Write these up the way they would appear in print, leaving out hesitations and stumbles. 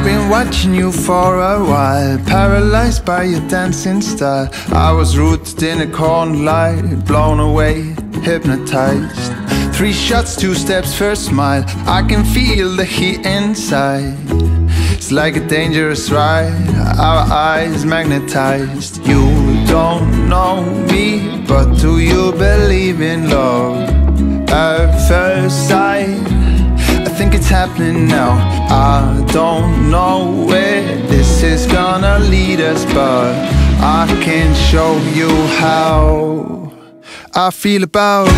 been watching you for a while, paralyzed by your dancing style. I was rooted in a corner light, blown away, hypnotized. 3 shots, 2 steps, first smile. I can feel the heat inside. It's like a dangerous ride, our eyes magnetized. You don't know me, but do you believe in love at first sight? I think it's happening now. I don't know where this is gonna lead us, but I can show you how I feel about.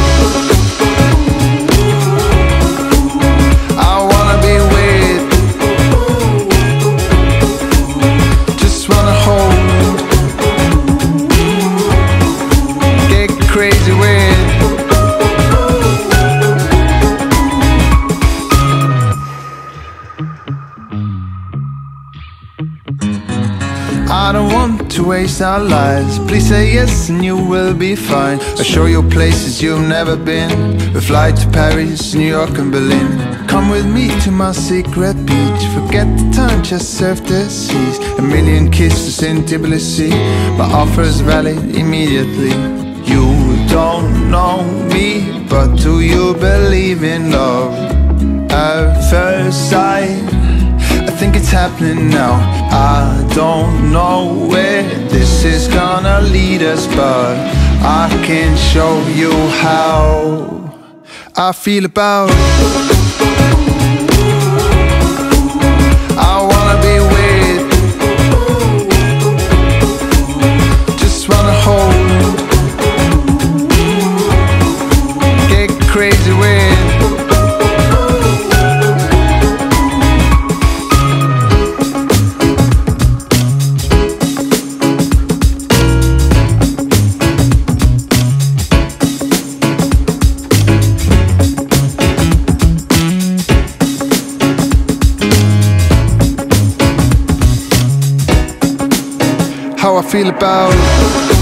I wanna be with, just wanna hold, get crazy with. I don't want to waste our lives. Please say yes and you will be fine. I'll show you places you've never been. We fly to Paris, New York and Berlin. Come with me to my secret beach. Forget the time, just surf the seas. A million kisses in Tbilisi. My offer is valid immediately. You don't know me, but do you believe in love at first sight? I think it's happening now. I don't know where this is gonna lead us, but I can show you how I feel about. I wanna be with, just wanna hold, get crazy with. How I feel about